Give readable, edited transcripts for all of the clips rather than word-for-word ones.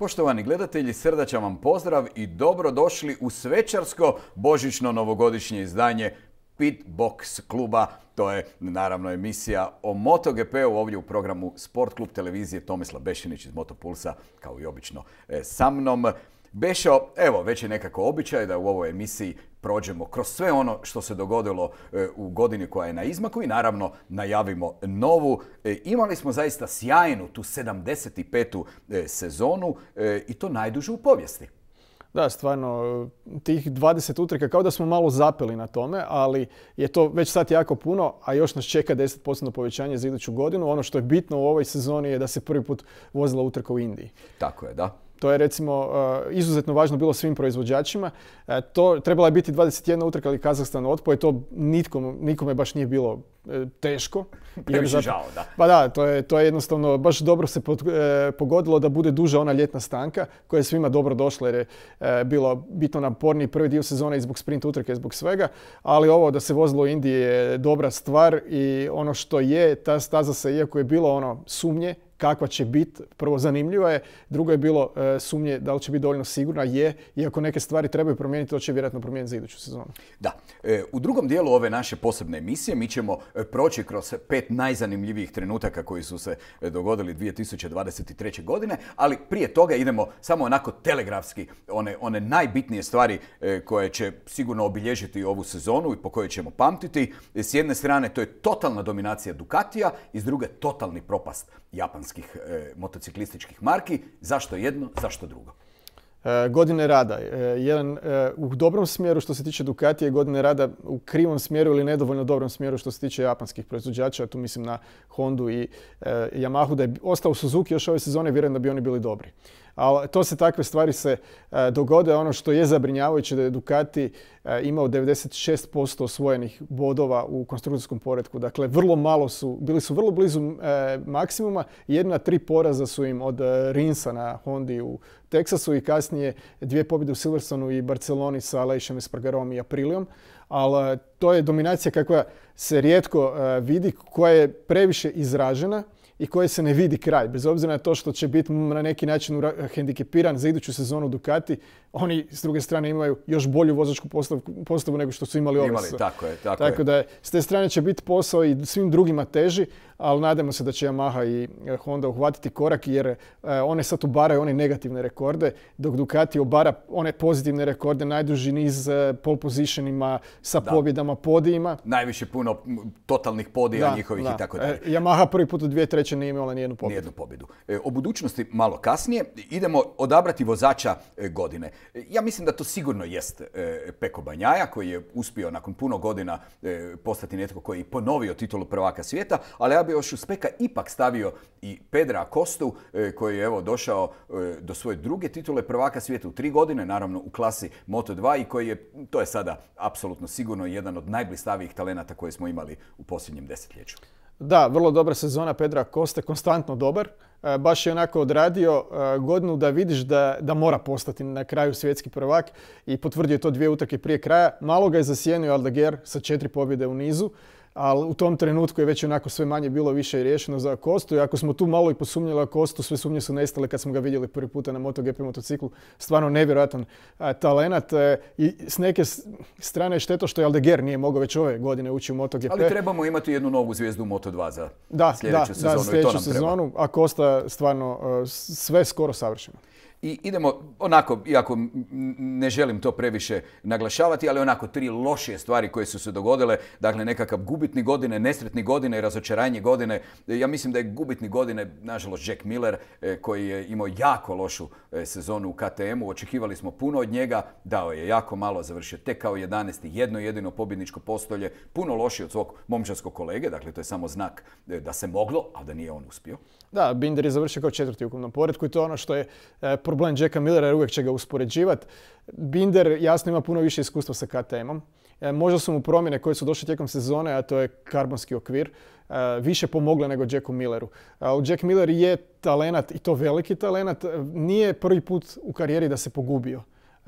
Poštovani gledatelji, srdačan vam pozdrav i dobrodošli u svečarsko božićno novogodišnje izdanje Pit Box kluba. To je naravno emisija o MotoGP-u ovdje u programu Sport klub televizije. Tomislav Bešinić iz Motopulsa, kao i obično sa mnom. Bešo, evo, već je nekako običaj da u ovoj emisiji prođemo kroz sve ono što se dogodilo u godini koja je na izmaku i naravno najavimo novu. Imali smo zaista sjajnu tu 75. sezonu i to najdužu u povijesti. Da, stvarno, tih 20 utrka kao da smo malo zapeli na tome, ali je to već sad jako puno, a još nas čeka 10% povećanje za iduću godinu. Ono što je bitno u ovoj sezoni je da se prvi put vozila utrka u Indiji. Tako je, da. To je recimo izuzetno važno bilo svim proizvođačima. To trebala je biti 21 utrka, ali Kazahstan otpao i to nikome baš nije bilo teško. Previše žao, da. Pa da, to je jednostavno baš dobro se pogodilo da bude duža ona ljetna stanka koja je svima dobro došla jer je bilo bitno naporniji prvi dio sezone i zbog sprint utrke, zbog svega. Ali ovo da se vozilo u Indiji je dobra stvar i ono što je, ta staza se, iako je bilo ono sumnje, kakva će biti, prvo zanimljiva je, drugo je bilo sumnje da li će biti dovoljno sigurna, je, iako neke stvari trebaju promijeniti, to će vjerojatno promijeniti za iduću sezonu. Da, u drugom dijelu ove naše posebne emisije mi ćemo proći kroz 5 najzanimljivijih trenutaka koji su se dogodili 2023. godine, ali prije toga idemo samo onako telegrafski, one najbitnije stvari koje će sigurno obilježiti ovu sezonu i po kojoj ćemo pamtiti. S jedne strane to je totalna dominacija Ducatija i s druge totalni propast japanskih motociklističkih marki. Zašto jedno, zašto drugo? Godine rada. Jedan u dobrom smjeru što se tiče Ducatija i godine rada u krivom smjeru ili nedovoljno dobrom smjeru što se tiče japanskih proizvođača. Tu mislim na Hondu i Yamahu. Da je ostao Suzuki još ove sezone, vjerujem da bi oni bili dobri. Ali takve stvari se dogode. Ono što je zabrinjavajuće da je Ducati imao 96% osvojenih bodova u konstruktorskom poretku. Dakle, vrlo malo bili su vrlo blizu maksimuma. 1-3 poraza su im od Rinsa na Hondi u Teksasu i kasnije 2 pobjede u Silverstonu i Barceloni sa Aleixom Espargarom i Aprilijom. Ali to je dominacija kakva se rijetko vidi, koja je previše izražena i koje se ne vidi kraj. Bez obzira na to što će biti na neki način hendikepiran za iduću sezonu Ducati, oni s druge strane imaju još bolju vozačku postavu nego što su imali ove sezone. Tako da s te strane će biti posao i svim drugima teži, ali nadamo se da će Yamaha i Honda uhvatiti korak jer one sad ubaraju one negativne rekorde, dok Ducati obara one pozitivne rekorde, najduži niz pole positionima sa pobjedama, podijima. Najviše puno totalnih podija njihovih i tako dalje. Yamaha prvi put u 2003. nije imala nijednu pobjedu. O budućnosti malo kasnije. Idemo odabrati vozača godine. Ja mislim da to sigurno jest Peko Banjaja koji je uspio nakon puno godina postati netko koji je ponovio titulu prvaka svijeta, ali ja bi još uz Peka ipak stavio i Pedra Acostu koji je evo došao do svoje druge titule prvaka svijeta u 3 godine, naravno u klasi Moto2 i koji je, to je sada apsolutno sigurno jedan od najblistavijih talenata koje smo imali u posljednjem desetljeću. Da, vrlo dobra sezona Pedra Acoste, konstantno dobar. Baš je onako odradio godinu da vidiš da mora postati na kraju svjetski prvak i potvrdio je to 2 utrke prije kraja. Malo ga je zasjenio Aldeguer sa 4 pobjede u nizu, ali u tom trenutku je već onako sve manje bilo više i riješeno za Acostu. I ako smo tu malo i posumnjali Acostu, sve sumnje su nestale kad smo ga vidjeli prvi puta na MotoGP motociklu. Stvarno nevjerojatan talenat. I s neke strane je šteta što je Aldeguer nije mogao već ove godine ući u MotoGP. Ali trebamo imati jednu novu zvijezdu u Moto2 za sljedeću sezonu. Da, sljedeću sezonu. Acosta stvarno sve skoro savršeno. I idemo onako, iako ne želim to previše naglašavati, ali onako 3 lošije stvari koje su se dogodile. Dakle, nekakav gubitni godine, nesretni godine i razočaranje godine. Ja mislim da je gubitni godine, nažalost, Jack Miller koji je imao jako lošu sezonu u KTM-u. Očekivali smo puno od njega, dao je jako malo, završio tek kao 11. jedno jedino pobjedničko postolje, puno lošije od svog momčarskog kolege. Dakle, to je samo znak da se moglo, a da nije on uspio. Da, Binder je završio kao 4. u ukupnom poretku i to je ono što je problem Jacka Millera jer uvijek će ga uspoređivati. Binder jasno ima puno više iskustva sa KTM-om. Možda su mu promjene koje su došle tijekom sezone, a to je karbonski okvir, više pomogle nego Jacku Milleru. Jack Miller je talenat i to veliki talenat. Nije prvi put u karijeri da se pogubio.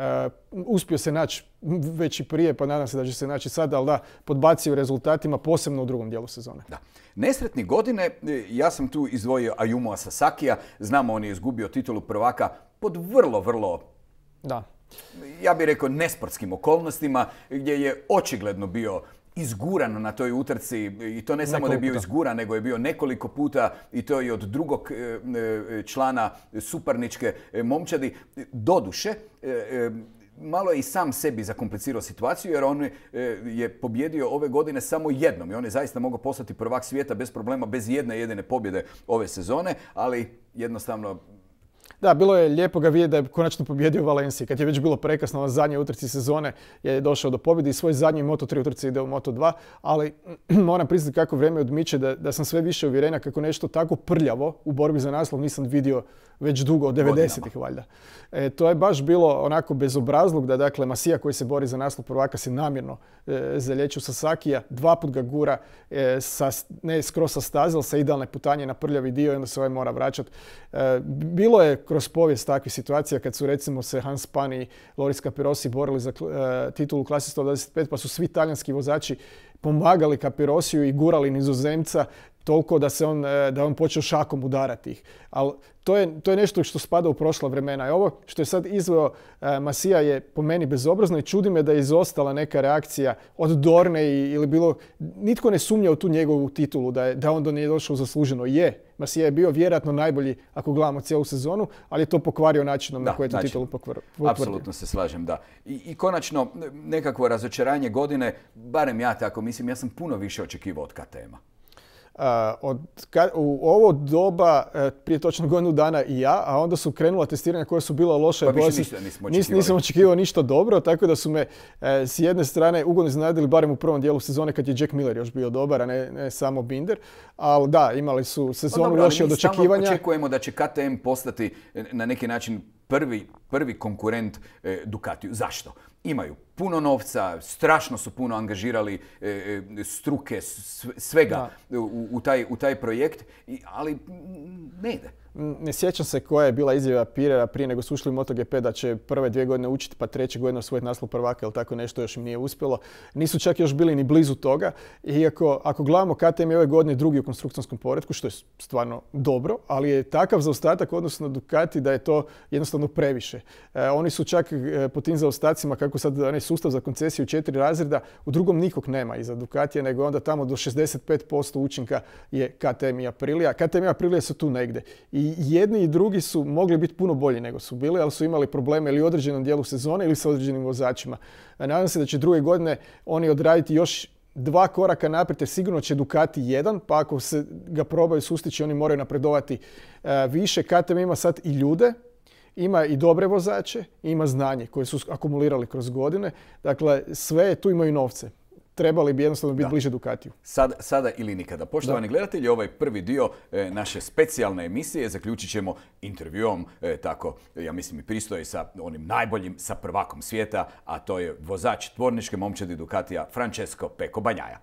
Uspio se naći već i prije, pa nadam se da će se naći sad, ali da, podbacio rezultatima, posebno u drugom dijelu sezone. Da. Nesretni godine, ja sam tu izdvojio Ayumu Sasakija, znamo on je izgubio titulu prvaka pod vrlo, Da. ja bih rekao nesportskim okolnostima, gdje je očigledno bio izguran na toj utrci i to ne samo da je bio izguran, nego je bio nekoliko puta i to i od drugog člana suparničke momčadi. Doduše, malo je i sam sebi zakomplicirao situaciju jer on je pobjedio ove godine samo jednom i on je zaista mogao postati prvak svijeta bez problema, bez jedne jedine pobjede ove sezone, ali jednostavno... Da, bilo je lijepo ga vidjeti da je konačno pobjedio u Valenciji. Kad je već bilo prekasno na zadnjoj utrci sezone je došao do pobjede i svoj zadnji Moto3 utrci ide u Moto2, ali moram priznati kako vrijeme odmiče da sam sve više uvjerenja kako nešto tako prljavo u borbi za naslov nisam vidio već dugo, od 90-ih valjda. To je baš bilo onako bezobrazluk da dakle Masija koji se bori za naslov prvaka se namjerno zalječi u Sasakija, 2 put ga gura, ne skroz sa staze, ali sa idealne putanje na prljavi dio i onda se ovaj mora vraćati. Bilo je kroz povijest takvih situacija kad su recimo se Hans Pan i Loris Capirossi borili za titulu u klasi 125 pa su svi talijanski vozači pomagali Capirosiju i gurali Nizozemca toliko da on počeo šakom udarati ih. Ali to je nešto što spada u prošla vremena. I ovo što je sad izveo Masija je po meni bezobrazno i čudi me da je izostala neka reakcija od Dorne ili bilo... Nitko ne sumnja u tu njegovu titulu, da on do nje došao zasluženo. Masija je bio vjerojatno najbolji ako gledamo cijelu sezonu, ali je to pokvario načinom na koji je tu titulu pokvario. Apsolutno se slažem, da. I konačno, nekakvo razočaranje godine, barem ja tako mislim, ja sam puno više očekivao od KTM-a. U ovo doba, prije točno godinu dana i ja, a onda su krenula testiranja koja su bila loša. Nisam očekivao ništa dobro, tako da su me s jedne strane ugodno iznenadili, barem u prvom dijelu sezone kad je Jack Miller još bio dobar, a ne samo Binder. Ali da, imali su sezonu loši od očekivanja. Mi stalno očekujemo da će KTM postati na neki način prvi konkurent Ducatiju. Zašto? Imaju puno novca, strašno su puno angažirali struke, svega u taj projekt, ali ne ide. Ne sjećam se koja je bila izjava Pirera prije nego su ušli u MotoGP da će prve 2 godine učiti pa 3. godine osvojiti naslov prvaka ili tako nešto, još im nije uspjelo. Nisu čak još bili ni blizu toga. Iako ako gledamo KTM je ove godine drugi u konstruktorskom poretku, što je stvarno dobro, ali je takav zaostatak odnosno na Ducati da je to jednostavno previše. Oni su čak po tim zaostacima, kako sad onaj sustav za koncesiju 4 razreda, u drugom nikog nema iza Ducatija, nego onda tamo do 65% učinka je KTM i Aprilia. KTM i Aprilia su tu negdje. I jedni i drugi su mogli biti puno bolji nego su bili, ali su imali probleme ili u određenom dijelu sezone ili sa određenim vozačima. Nadam se da će druge godine oni odraditi još 2 koraka naprijed, jer sigurno će Ducati 1, pa ako se ga probaju sustići, oni moraju napredovati više. KTM ima sad i ljude, ima i dobre vozače, ima znanje koje su akumulirali kroz godine. Dakle, sve tu imaju novce. Trebali bi jednostavno biti bliže Ducatiju. Sada ili nikada. Poštovani gledatelji, ovaj prvi dio naše specijalne emisije zaključit ćemo intervjuom, tako ja mislim i pristoji sa onim najboljim, sa prvakom svijeta, a to je vozač tvorničke momčadi Ducatija Francesco Pecco Bagnaia.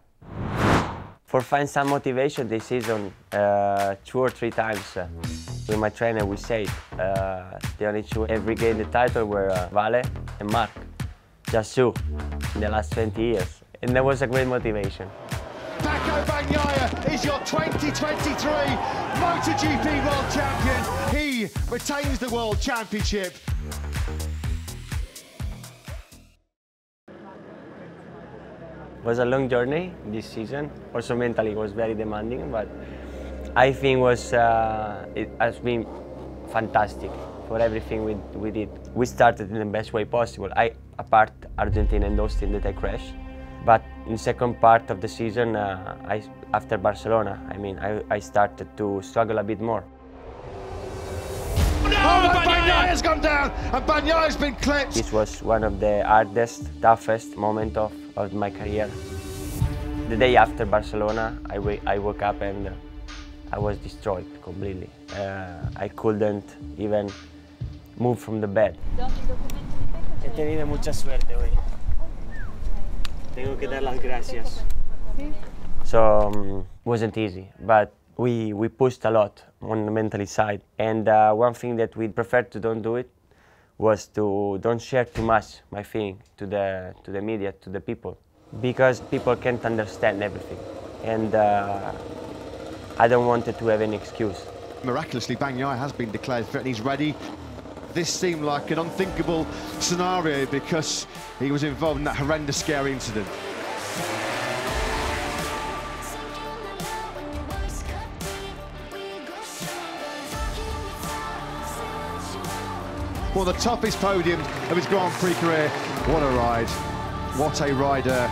For find some motivation this season, 2 or 3 times with my trainer we said the only two every game the title were Vale and Marc, just two in the last 20 years. And that was a great motivation. Pecco Bagnaia is your 2023 MotoGP World Champion. He retains the World Championship. It was a long journey this season. Also mentally it was very demanding, but I think it has been fantastic for everything we did. We started in the best way possible. Apart Argentina and Austin that I crashed. But in second part of the season, after Barcelona, I started to struggle a bit more. No, Bagnaia's gone down, and Bagnaia's been clipped. This was one of the hardest, toughest moments of my career. The day after Barcelona, I woke up and I was destroyed completely. I couldn't even move from the bed. He tenido mucha suerte hoy. Tengo que dar las gracias. So it wasn't easy, but we pushed a lot on the mental side. And one thing that we preferred to don't do it was to don't share too much my feeling to the media, to the people, because people can't understand everything. And I don't want to have any excuse. Miraculously, Bagnaia has been declared fit and he's ready. This seemed like an unthinkable scenario because he was involved in that horrendous, scary incident. Well, the toughest podium of his Grand Prix career. What a ride. What a rider.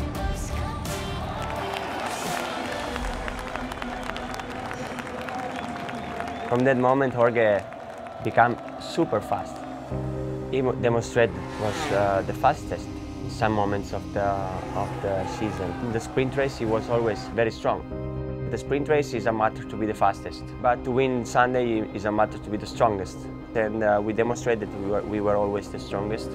From that moment, Jorge became super fast. He demonstrated was the fastest in some moments of the season. In the sprint race, he was always very strong. The sprint race is a matter to be the fastest, but to win Sunday is a matter to be the strongest. And we demonstrated we were always the strongest.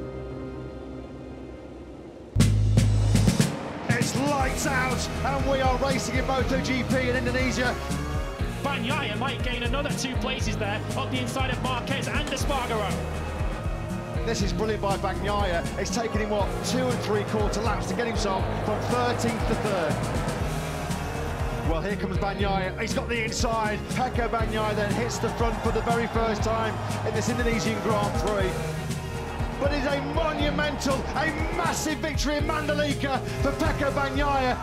It's lights out, and we are racing in MotoGP in Indonesia. Bagnaia might gain another 2 places there up the inside of Marquez and Espargaro. This is brilliant by Bagnaia. It's taken him, what, 2 3/4 laps to get himself from 13th to 3rd. Well, here comes Bagnaia. He's got the inside. Pecco Bagnaia then hits the front for the very first time in this Indonesian Grand Prix. But it's a monumental, a massive victory in Mandalika for Pecco Bagnaia.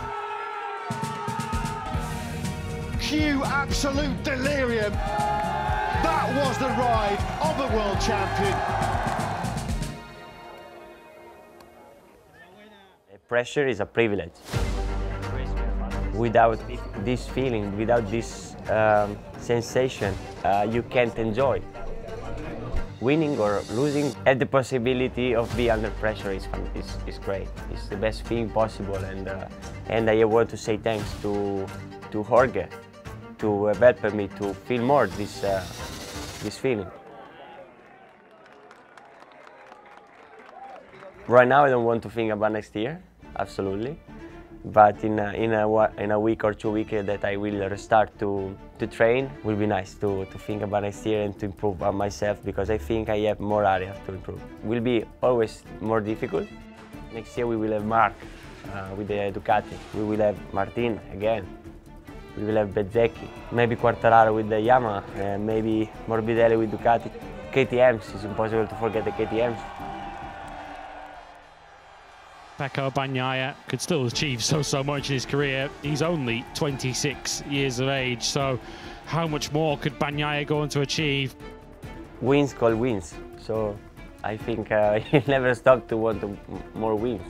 Cue absolute delirium. That was the ride of a world champion. Pressure is a privilege. Without this feeling, without this sensation, you can't enjoy. Winning or losing, have the possibility of being under pressure is great. It's the best thing possible, and I want to say thanks to Jorge to help me to feel more this feeling. Right now, I don't want to think about next year, absolutely. But in a week or 2 weeks that I will restart to train, will be nice to think about next year and to improve on myself, because I think I have more areas to improve. Will be always more difficult. Next year we will have Marc with the Ducati. We will have Martin again. We will have Bezzecchi. Maybe Quartararo with the Yamaha, and maybe Morbidelli with Ducati. KTMs, it's impossible to forget the KTMs. Pecco Bagnaia could still achieve so much in his career. He's only 26 years of age, so how much more could Bagnaia go on to achieve? Wins call wins, so I think he'll never stop to want more wins.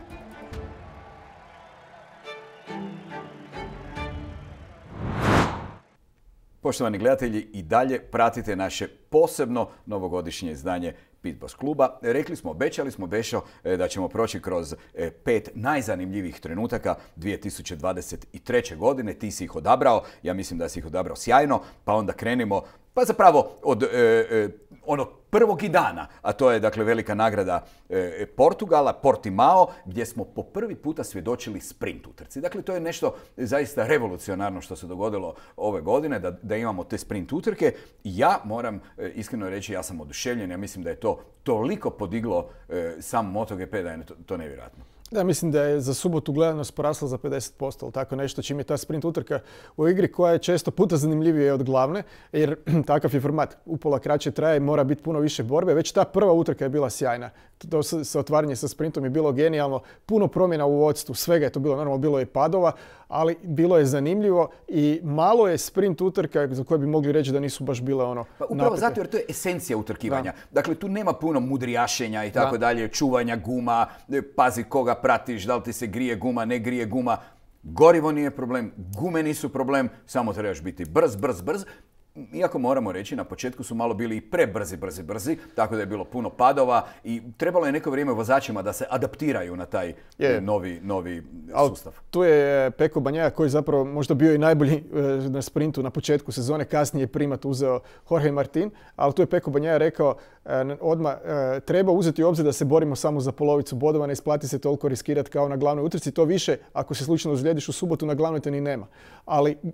Poštovani gledatelji, i dalje pratite naše posebno novogodišnje izdanje Pitboss kluba. Rekli smo, obećali smo, Bešo, da ćemo proći kroz 5 najzanimljivijih trenutaka 2023. godine. Ti si ih odabrao, ja mislim da si ih odabrao sjajno, pa onda krenimo, pa zapravo od onog prvog i dana, a to je dakle velika nagrada Portugala, Portimao, gdje smo po prvi puta svjedočili sprint utrci. Dakle, to je nešto zaista revolucionarno što se dogodilo ove godine, da imamo te sprint utrke. Ja moram iskreno reći, ja sam oduševljen, ja mislim da je to toliko podiglo sam MotoGP da je to nevjerojatno. Da, mislim da je za subotu gledanost porasla za 50%, ali tako nešto, čim je ta sprint utrka u igri koja je često puta zanimljivija od glavne, jer takav je format, upola kraće traje i mora biti puno više borbe. Već ta prva utrka je bila sjajna. To sa otvaranje sa sprintom je bilo genijalno, puno promjena u vodstvu, svega je to bilo, normalno bilo je padova, ali bilo je zanimljivo i malo je sprint utrka za koje bi mogli reći da nisu baš bile ono pa upravo napete. Zato jer to je esencija utrkivanja. Da. Dakle, tu nema puno mudrijašenja i tako dalje, čuvanja guma, pazi koga pratiš, da li ti se grije guma, ne grije guma. Gorivo nije problem, gume nisu problem, samo trebaš biti brz. Iako moramo reći, na početku su malo bili i prebrzi, tako da je bilo puno padova i trebalo je neko vrijeme vozačima da se adaptiraju na taj novi sustav. Tu je Pecco Bagnaia koji zapravo možda bio i najbolji na sprintu na početku sezone, kasnije je primat uzeo Jorge Martin, ali tu je Pecco Bagnaia rekao odmah treba uzeti u obzir da se borimo samo za polovicu bodova, ne isplati se toliko riskirati kao na glavnoj utrci, to više ako se slučajno ozlijediš u subotu na glavnoj te ni nema. Ali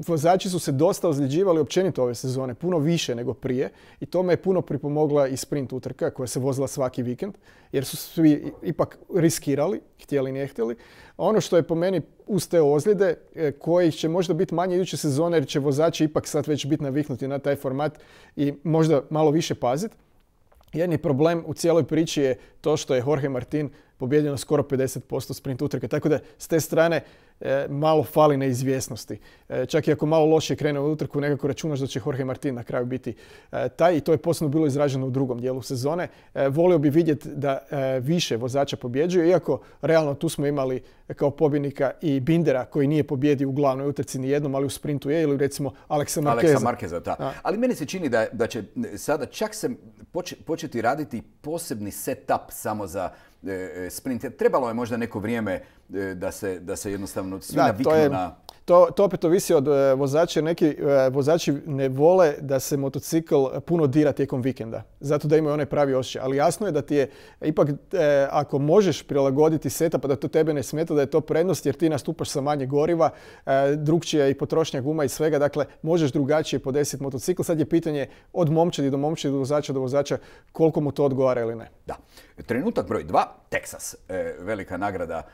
vozači su se dosta ozljeđivali općenito ove sezone, puno više nego prije i tome je puno pripomogla i sprint utrka koja se vozila svaki vikend, jer su svi ipak riskirali, htjeli ne htjeli. Ono što je po meni uz te ozljede, koji će možda biti manje iduće sezone, jer će vozači ipak sad već biti naviknuti na taj format i možda malo više paziti. Jedni problem u cijeloj priči je to što je Jorge Martin pobijedio na skoro 50% sprint utrke, tako da s te strane malo fali neizvjesnosti. Čak i ako malo loše krene u utrku, nekako računaš da će Jorge Martin na kraju biti taj i to je posebno bilo izraženo u drugom dijelu sezone. Volio bi vidjeti da više vozača pobjeđuje, iako realno tu smo imali kao pobjednika i Bindera koji nije pobjedio u glavnoj utrci ni jednom, ali u sprintu je, ili recimo Aleksa Marqueza. Da. Ali meni se čini da će sada čak se početi raditi posebni setup samo za sprint. Trebalo je možda neko vrijeme da se jednostavno svi naviknu na... To opet ovisi od vozača, jer neki vozači ne vole da se motocikl puno dira tijekom vikenda, zato da imaju onaj pravi osjećaj. Ali jasno je da ti je, ipak ako možeš prilagoditi setup, da to tebe ne smeta, da je to prednost jer ti nastupaš sa manje goriva, drugčija je i potrošnja guma i svega, dakle možeš drugačije podesiti motocikl. Sad je pitanje od momčadi do vozača koliko mu to odgovara ili ne. Da. Trenutak broj 2, Teksas, velika nagrada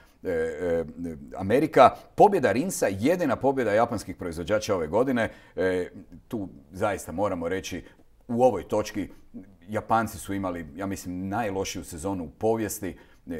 Amerika, pobjeda Rinsa, jedina pobjeda japanskih proizvođača ove godine. Tu zaista moramo reći, u ovoj točki Japanci su imali, ja mislim, najlošiju sezonu u povijesti.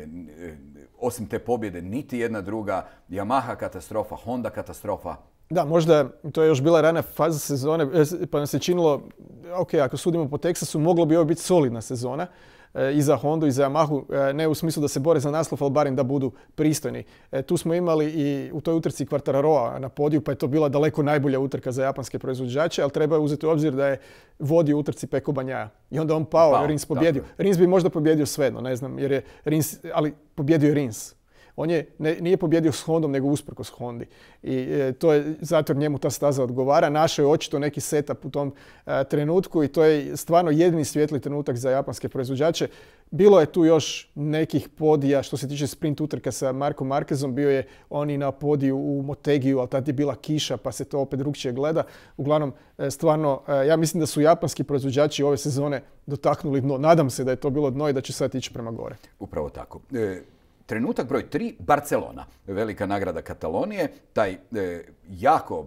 Osim te pobjede, niti jedna druga. Yamaha katastrofa, Honda katastrofa. Da, možda to je još bila rana faza sezone, pa nam se činilo, ok, ako sudimo po Teksasu, moglo bi ovo biti solidna sezona i za Hondu i za Yamahu, ne u smislu da se bore za naslov, ali barem da budu pristojni. Tu smo imali i u toj utrci Quartararoa na podiju, pa je to bila daleko najbolja utrka za japanske proizvođače, ali treba uzeti u obzir da je vodio u utrci Pecco Bagnaia. I onda on pao, Rins pobjedio. Rins bi možda pobjedio svejedno, ne znam, jer je Rins, ali pobjedio je Rins. On nije pobjedio s Hondom, nego usprkos Hondi. I to je zato njemu ta staza odgovara. Našao je očito neki setup u tom trenutku i to je stvarno jedini svijetli trenutak za japanske proizvođače. Bilo je tu još nekih podija što se tiče sprint utrka sa Markom Marquezom. Bio je on i na podiju u Motegiju, ali tad je bila kiša pa se to opet drugčije gleda. Uglavnom, stvarno, ja mislim da su japanski proizvođači ove sezone dotaknuli dno. Nadam se da je to bilo dno i da će sad ići prema gore. Upravo tako. Trenutak broj 3, Barcelona, velika nagrada Katalonije, taj jako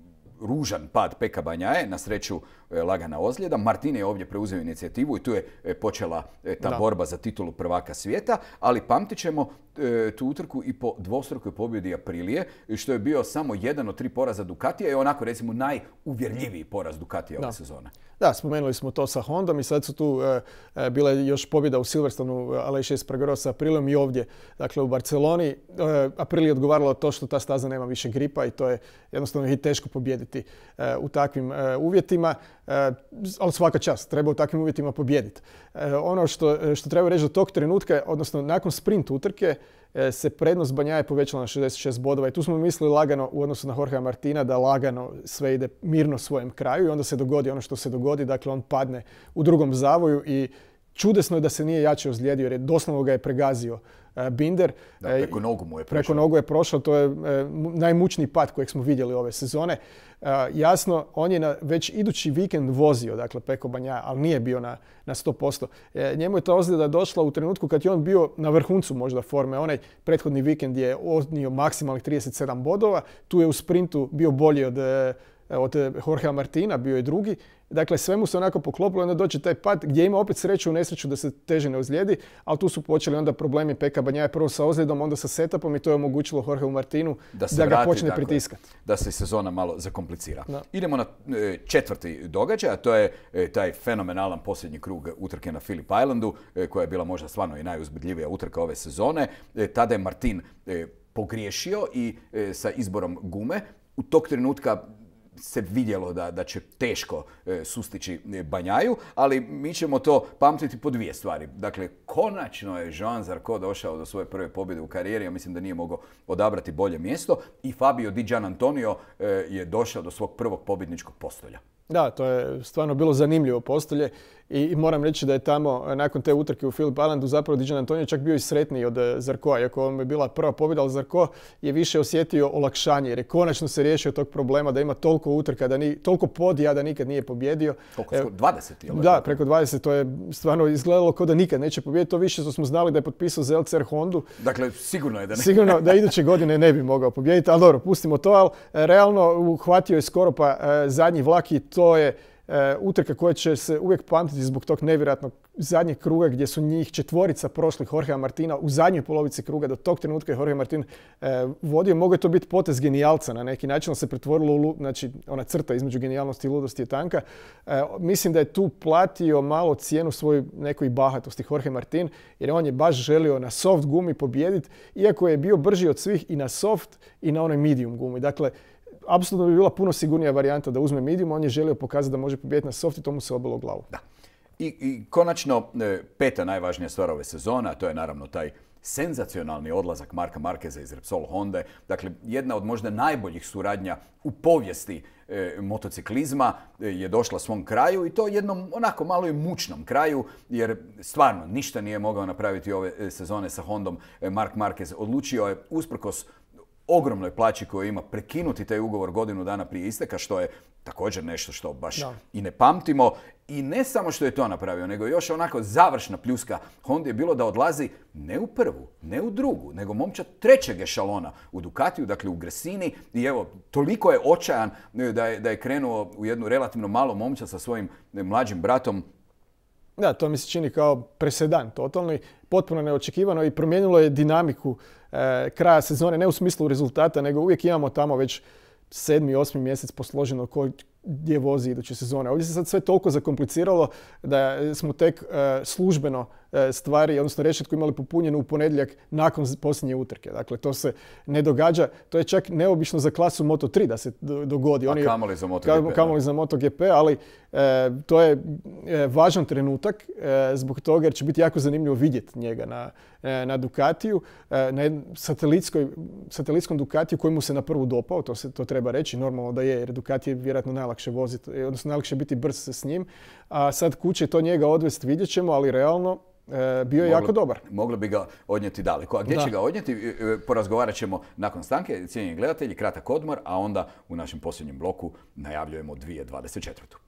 ružan pad Pecca Bagnaie, na sreću lagana ozljeda. Martin je ovdje preuzeo inicijativu i tu je počela ta borba za titulu prvaka svijeta, ali pamtit ćemo tu utrku i po dvostrukoj pobjedi Aprilije, što je bio samo jedan od 3 poraza Ducatija i onako recimo najuvjerljiviji poraz Ducatija ove sezone. Da, spomenuli smo to sa Hondom i sad su tu bile još pobjeda u Silverstonu Aleix Espargaro sa Aprilijom i ovdje. Dakle, u Barceloni Aprilia je odgovarala to što ta staza nema više gripa i to je jednostavno i teško pobijediti u takvim uvjetima. Ali svaka čast, treba u takvim uvjetima pobijediti. Ono što treba reći do tog trenutka, odnosno nakon sprint utrke, se prednost Bagnaie povećala na 66 bodova i tu smo mislili lagano u odnosu na Jorgea Martina da lagano sve ide mirno svojem kraju i onda se dogodi ono što se dogodi, dakle on padne u drugom zavoju i čudesno je da se nije jače ozlijedio jer je doslovno ga je pregazio Binder. Da, preko nogu mu je prošao. Preko nogu je prošao, to je najmučniji pad kojeg smo vidjeli ove sezone. Jasno, on je već idući vikend vozio, dakle Pecco Bagnaia, ali nije bio na 100%. Njemu je ta ozljeda došla u trenutku kad je on bio na vrhuncu možda forme. Onaj prethodni vikend je odnio maksimalnih 37 bodova. Tu je u sprintu bio bolji od Jorgea Martina, bio je drugi. Dakle, sve mu se onako poklopilo, onda dođe taj pad gdje ima opet sreću u nesreću da se teže ne ozlijedi, ali tu su počeli onda problemi Pecca Bagnaie, prvo sa ozljedom, onda sa setupom i to je omogućilo Jorgeu Martinu da ga počne pritiskati. Da se sezona malo zakomplicira. Da. Idemo na četvrti događaj, a to je taj fenomenalan posljednji krug utrke na Phillip Islandu, koja je bila možda stvarno i najuzbudljivija utrka ove sezone. Tada je Martin pogriješio i sa izborom gume. U tog trenutka se vidjelo da će teško sustići Bagnaiju, ali mi ćemo to pamtiti po 2 stvari. Dakle, konačno je Joan Zarco došao do svoje prve pobjede u karijeri, ja mislim da nije mogao odabrati bolje mjesto, i Fabio Di Giannantonio je došao do svog prvog pobjedničkog postolja. Da, to je stvarno bilo zanimljivo postolje i moram reći da je tamo nakon te utrke u Phillip Islandu zapravo Di Giannantonio čak bio i sretniji od Zarcoa, iako on je bila prva pobjeda, ali Zarco je više osjetio olakšanje jer je konačno se riješio tog problema da ima toliko utrka, toliko podija da nikad nije pobjedio. Koliko? 20? Da, preko 20, to je stvarno izgledalo kao da nikad neće pobijediti, to više što smo znali da je potpisao za LCR Hondu. Dakle, sigurno je da ne. Sigurno da iduće godine ne bi mogao pobijediti, ali dobro, pustimo to, ali realno uhvatio je skoro pa zadnji vlak i to je utrka koja će se uvijek pamtiti zbog tog nevjerojatnog zadnjeg kruga gdje su njih četvorica prošli Jorgea Martina u zadnjoj polovici kruga. Do tog trenutka je Jorge Martin vodio. Mogao je to biti potez genijalca na neki način, se pretvorilo u znači ona crta između genijalnosti i ludosti je tanka. Mislim da je tu platio malo cijenu svoju nekoj bahatosti Jorge Martin, jer on je baš želio na soft gumi pobijediti, iako je bio brži od svih i na soft i na onoj medium gumi. Dakle, apsolutno bi bila puno sigurnija varijanta da uzme medium, on je želio pokazati da može pobijediti na soft i to mu se obilo u glavu. Da. I konačno, peta najvažnija stvar ove sezone, a to je naravno taj senzacionalni odlazak Marka Markeza iz Repsol Honde. Dakle, jedna od možda najboljih suradnja u povijesti motociklizma je došla svom kraju i to jednom onako malo i mučnom kraju, jer stvarno ništa nije mogao napraviti ove sezone sa Hondom. Mark Marquez odlučio je usprkos ogromnoj plaći koju ima prekinuti taj ugovor godinu dana prije isteka, što je također nešto što baš i ne pamtimo. I ne samo što je to napravio, nego još onako završna pljuska Honda je bilo da odlazi ne u prvu, ne u drugu, nego momčad trećeg ešalona u Ducatiju, dakle u Gresini. I evo, toliko je očajan da je krenuo u jednu relativno malu momčad sa svojim mlađim bratom. Da, to mi se čini kao presedan totalni, potpuno neočekivano i promijenilo je dinamiku kraja sezone, ne u smislu rezultata, nego uvijek imamo tamo već 7. 8. mjesec posloženo gdje vozi iduće sezone. Ovdje se sad sve toliko zakompliciralo da smo tek službeno stvari, odnosno rešetku imali popunjenu u ponedjeljak nakon posljednje utrke. Dakle, to se ne događa. To je čak neobično za klasu Moto3 da se dogodi. A kamoli za MotoGP. Kamoli za MotoGP, ali to je važan trenutak zbog toga jer će biti jako zanimljivo vidjeti njega na Ducatiju, na satelitskom Ducatiju koji mu se na prvu dopao, to treba reći, normalno da je, jer Ducati je vjerojatno najlakše voziti, odnosno najlakše biti brz s njim. A sad kuće to njega odvesti vidjet ćemo, ali realno bio je jako dobar. Moglo bi ga odnijeti daleko. A gdje će ga odnijeti? Porazgovarat ćemo nakon stanke, cijenjeni gledatelji, kratak odmor, a onda u našem posljednjem bloku najavljujemo 2024.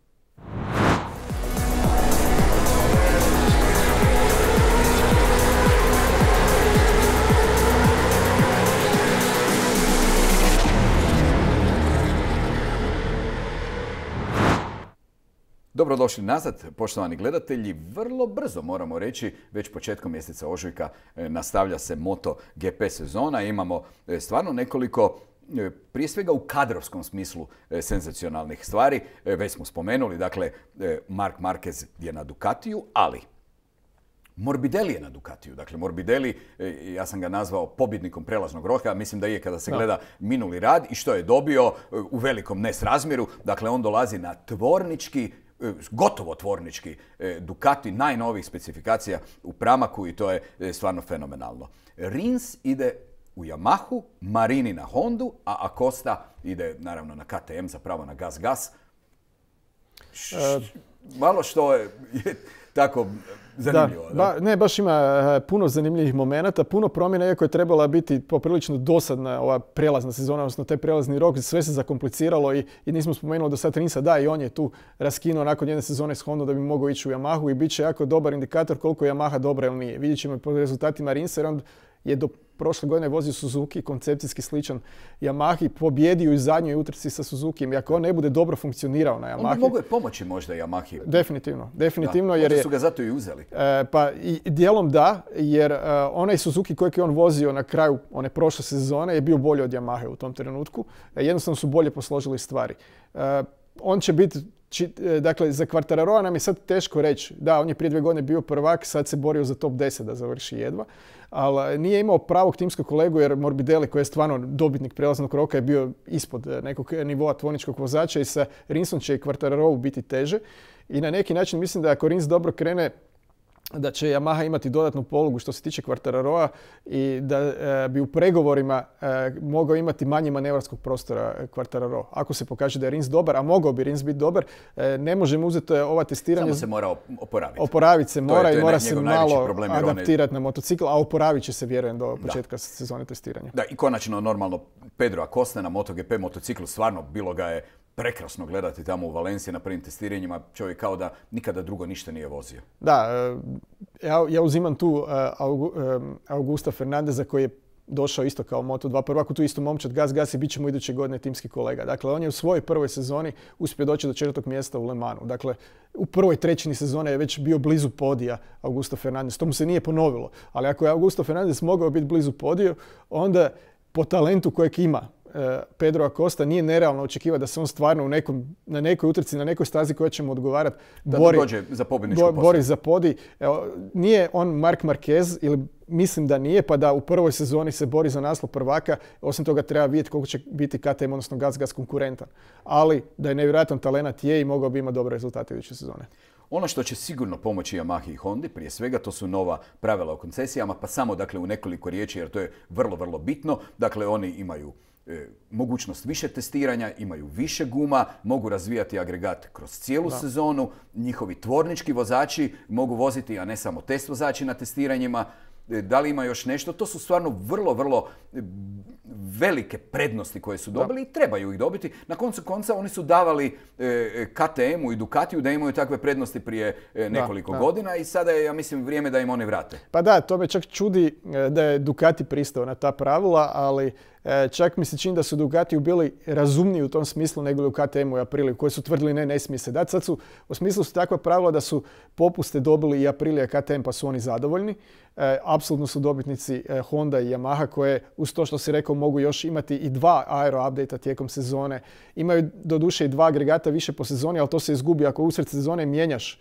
Dobrodošli nazad, poštovani gledatelji. Vrlo brzo, moramo reći, već početkom mjeseca ožujka nastavlja se MotoGP sezona. Imamo stvarno nekoliko, prije svega u kadrovskom smislu, senzacionalnih stvari. Već smo spomenuli, dakle, Mark Marquez je na Ducatiju, ali Morbidelli je na Ducatiju. Dakle, Morbidelli, ja sam ga nazvao pobjednikom prelaznog roka, mislim da je kada se gleda minuli rad i što je dobio u velikom nesrazmjeru. Dakle, on dolazi na tvornički, gotovo tvornički Ducati, najnovijih specifikacija u pramaku i to je stvarno fenomenalno. Rins ide u Yamahu, Marini na Hondu, a Acosta ide naravno na KTM, zapravo na gas. Malo što je tako zanimljivo. Baš ima puno zanimljivih momenata, puno promjena, iako je trebala biti poprilično dosadna ova prijelazna sezona, odnosno taj prijelazni rok, sve se zakompliciralo i nismo spomenuli do sad Rinsa, da, i on je tu raskinuo nakon jedne sezone s Hondom da bi mogao ići u Yamahu i bit će jako dobar indikator koliko je Yamaha dobra ili nije. Vidjet ćemo po rezultatima Rinsa, jer on je do prošle godine vozio Suzuki, koncepcijski sličan Yamahi, pobjedio u zadnjoj utrci sa Suzukijem. I ako on ne bude dobro funkcionirao na Yamahi... Onda mogu je pomoći možda Yamahi. Definitivno. Da, jer su ga zato i uzeli. Pa i dijelom da, jer onaj Suzuki kojeg je on vozio na kraju one prošle sezone je bio bolji od Yamahe u tom trenutku. Jednostavno su bolje posložili stvari. On će biti... Dakle, za Quartararoa nam je sad teško reći. Da, on je prije 2 godine bio prvak, sad se borio za top 10 da završi jedva. Ali nije imao pravog timskog kolegu jer Morbidelli, koji je stvarno dobitnik prelaznog roka, je bio ispod nekog nivoa tvorničkog vozača i sa Rinsom će i Quartararovu biti teže. I na neki način mislim da ako Rins dobro krene da će Yamaha imati dodatnu polugu što se tiče Quartararoa i da bi u pregovorima mogao imati manje manevarskog prostora Quartararo. Ako se pokaže da je Rins dobar, a mogao bi Rins biti dobar, ne možemo uzeti ova testiranja. Samo se mora oporaviti. Oporaviti se mora i mora se malo problem, adaptirati na motocikl, a oporavit će se, vjerujem, do početka sezone testiranja. Da, i konačno, normalno, Pedro Acosta na MotoGP motociklu, stvarno bilo ga je prekrasno gledati tamo u Valenciji na prvim testiranjima, čovjek kao da nikada drugo ništa nije vozio. Da, ja uzimam tu Augusta Fernandeza koji je došao isto kao Moto2 prvak, tu isto momčad gas i bit ćemo iduće godine timski kolega. Dakle, on je u svojoj prvoj sezoni uspio doći do 4. mjesta u Le Mansu. Dakle, u prvoj trećini sezone je već bio blizu podija Augusto Fernandez. To mu se nije ponovilo. Ali ako je Augusto Fernandez mogao biti blizu podiju, onda po talentu kojeg ima Pedro Acosta nije nerealno očekivati da se on stvarno na nekoj utrci, na nekoj stazi koja će mu odgovarati dođe za pobjedničku bori za podij. Nije on Marc Marquez, ili mislim da nije, pa da u prvoj sezoni se bori za naslov prvaka. Osim toga treba vidjeti koliko će biti KTM, odnosno gas konkurentan. Ali da je nevjerojatan talenat je i mogao bi imati dobre rezultate iduće sezone. Ono što će sigurno pomoći Yamahi i Hondi, prije svega, to su nova pravila o koncesijama, pa samo dakle u nekoliko riječi, jer to je vrlo, vrlo bitno. Dakle, oni imaju mogućnost više testiranja, imaju više guma, mogu razvijati agregat kroz cijelu sezonu, njihovi tvornički vozači mogu voziti, a ne samo test vozači na testiranjima. Da li ima još nešto? To su stvarno vrlo, vrlo velike prednosti koje su dobili i trebaju ih dobiti. Na koncu konca oni su davali KTM-u i Ducatiju da imaju takve prednosti prije nekoliko godina i sada je, ja mislim, vrijeme da im oni vrate. Pa da, to me čak čudi da je Ducati pristao na ta pravila, ali čak mi se čini da su Ducatiju bili razumniji u tom smislu nego u KTM-u i Apriliju, koji su tvrdili ne smije se dati. Sad su, u smislu su takva pravila da su popuste dobili i Aprilija i KTM, pa su oni zadovoljni. Apsolutno su dobitnici Honda i Yamaha koje, uz to što si rekao, mogu još imati i 2 aero update-a tijekom sezone. Imaju doduše i 2 agregata više po sezoni, ali to se izgubi ako usred sezone mijenjaš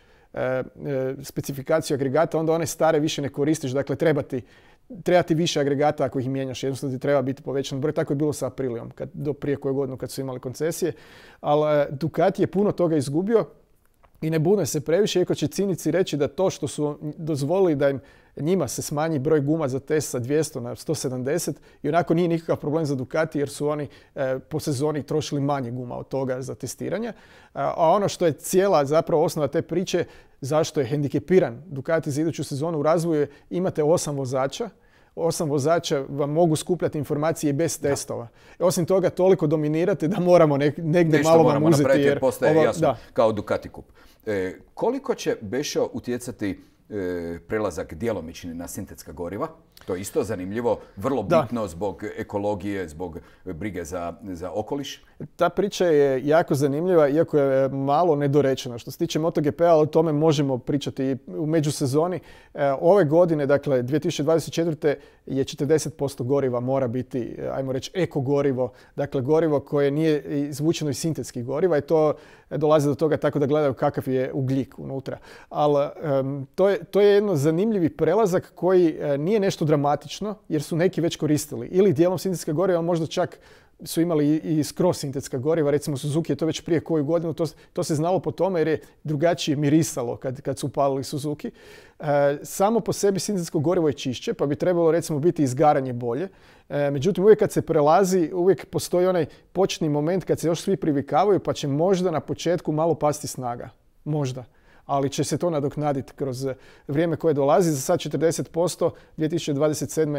specifikaciju agregata, onda one stare više ne koristiš. Dakle, treba ti više agregata ako ih mijenjaš. Jednostavno ti treba biti povećan broj. Tako je bilo sa Aprilijom do prije koju godinu kad su imali koncesije. Ali Ducati je puno toga izgubio i ne bune se previše, iako će cinici reći da to što su dozvolili da njima se smanji broj guma za test sa 200 na 170 i onako nije nikakav problem za Ducati jer su oni po sezoni trošili manje guma od toga za testiranje. A ono što je cijela zapravo osnova te priče, zašto je hendikepiran Ducati za iduću sezonu u razvoju, imate 8 vozača. 8 vozača vam mogu skupljati informacije bez testova. Osim toga, toliko dominirate da moramo negdje malo vam uzeti. Napraviti jer postaje jasno kao Ducati kup. Koliko će Bešo utjecati prelazak djelomični na sintetska goriva? To je isto zanimljivo, vrlo bitno zbog ekologije, zbog brige za okoliš. Ta priča je jako zanimljiva, iako je malo nedorečena. Što se tiče MotoGP-a, ali o tome možemo pričati i u međusezoni. Ove godine, dakle 2024. je 40% goriva mora biti, ajmo reći, eko gorivo. Dakle, gorivo koje nije izvučeno iz sintetskih goriva i to dolazi do toga tako da gledaju kakav je ugljik unutra. Ali to je jedno zanimljivi prelazak koji nije nešto dramatično, jer su neki već koristili. Ili dijelom sintetska goriva, možda čak su imali i skroz sintetska goriva. Recimo Suzuki je to već prije koju godinu. To se znalo po tome jer je drugačije mirisalo kad su upalili Suzuki. Samo po sebi sintetsko gorivo je čišće, pa bi trebalo recimo biti izgaranje bolje. Međutim, uvijek kad se prelazi, uvijek postoji onaj početni moment kad se još svi privikavaju, pa će možda na početku malo pasti snaga. Možda. Ali će se to nadoknaditi kroz vrijeme koje dolazi. Za sad 40%, 2027.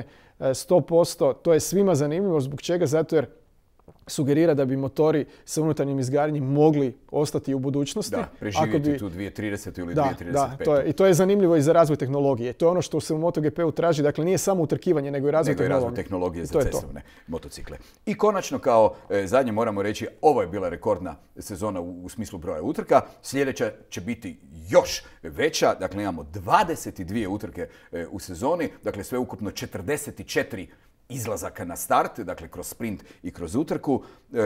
100%. To je svima zanimljivo. Zbog čega? Zato jer sugerira da bi motori sa unutarnjim izgaranjem mogli ostati u budućnosti. Da, preživjeti tu 2030 ili 2035. I to je zanimljivo i za razvoj tehnologije. To je ono što se u MotoGP-u traži. Dakle, nije samo utrkivanje, nego i razvoj tehnologije za cestovne motocikle. I konačno, kao zadnje moramo reći, ovo je bila rekordna sezona u smislu broja utrka. Sljedeća će biti još veća. Dakle, imamo 22 utrke u sezoni. Dakle, sve ukupno 44 izlazaka na start, dakle kroz sprint i kroz utrku.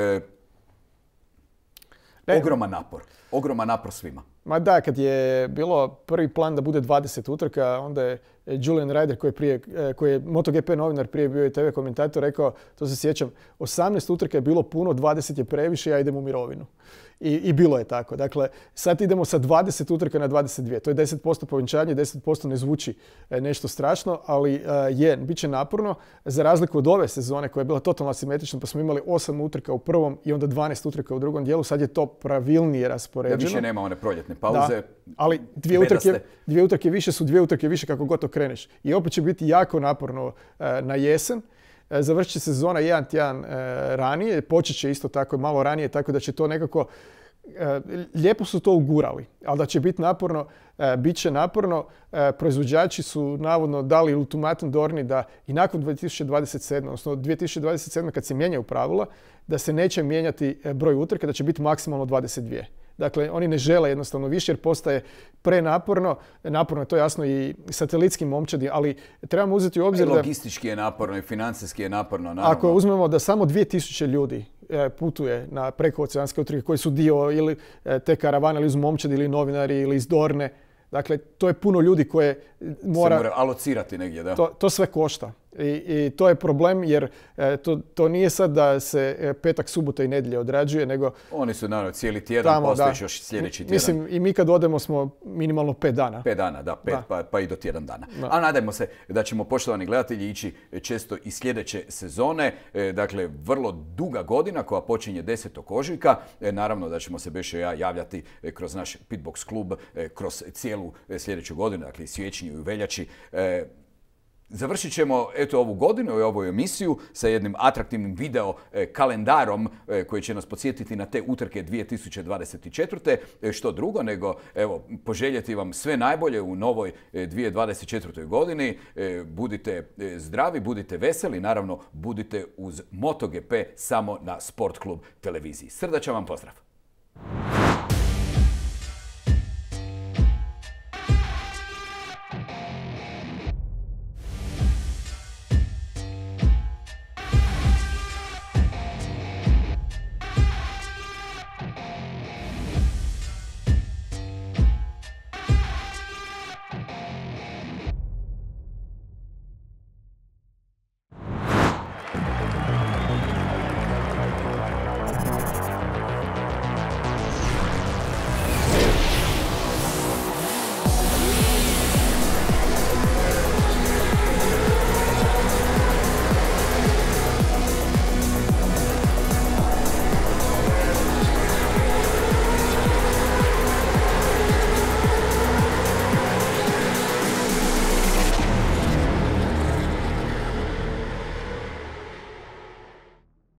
Ogroman napor svima. Ma da, kad je bilo prvi plan da bude 20 utrka, onda je Julian Ryder, koji je MotoGP novinar, prije bio i TV komentator, rekao, to se sjećam, 18 utrka je bilo puno, 20 je previše, ja idem u mirovinu. I bilo je tako. Dakle, sad idemo sa 20 utrka na 22. To je 10% povećanje, 10% ne zvuči nešto strašno, ali bit će naporno. Za razliku od ove sezone koja je bila totalno asimetrična, pa smo imali 8 utrka u prvom i onda 12 utrka u drugom dijelu. Sad je to pravilnije raspoređeno. Da više nema one proljetne pauze. Da, ali dvije utrke više su dvije utrke više kako god to kreneš. I opet će biti jako naporno na jesen. Završit će sezona jedan tjedan ranije, počet će isto tako malo ranije, tako da će to nekako, lijepo su to ugurali, ali da će biti naporno, bit će naporno. Proizvođači su navodno dali ultimatum Dorni da i nakon 2027, odnosno 2027 kad se mijenjaju pravila, da se neće mijenjati broj utrka, da će biti maksimalno 22. Dakle, oni ne žele jednostavno više jer postaje prenaporno. Naporno je to jasno i satelitskim momčadi, ali trebamo uzeti u obzir da... Logistički je naporno i financijski je naporno. Naravno. Ako uzmemo da samo 2000 ljudi putuje na prekooceanske utrke koji su dio ili te karavane ili iz momčadi ili novinari ili iz Dorne, dakle, to je puno ljudi koje mora alocirati negdje, da. To sve košta. I to je problem jer to nije sad da se petak, subota i nedjelja odrađuje, nego... Oni su naravno cijeli tjedan, postojiš još sljedeći tjedan. Mislim, i mi kad odemo smo minimalno 5 dana. 5 dana, da, pa i do tjedan dana. Da. A nadajmo se da ćemo, poštovani gledatelji, ići često i sljedeće sezone. Dakle, vrlo duga godina koja počinje 10. ožujka. Naravno da ćemo se Beše i ja javljati kroz naš Pitbox klub kroz cijelu sljedeću godinu, dakle i siječnju i u veljači. Završit ćemo ovu godinu i ovu emisiju sa jednim atraktivnim video kalendarom koji će nas podsjetiti na te utrke 2024. Što drugo nego poželjeti vam sve najbolje u novoj 2024. godini. Budite zdravi, budite veseli, naravno budite uz MotoGP samo na Sport Klub televiziji. Srdačan vam pozdrav!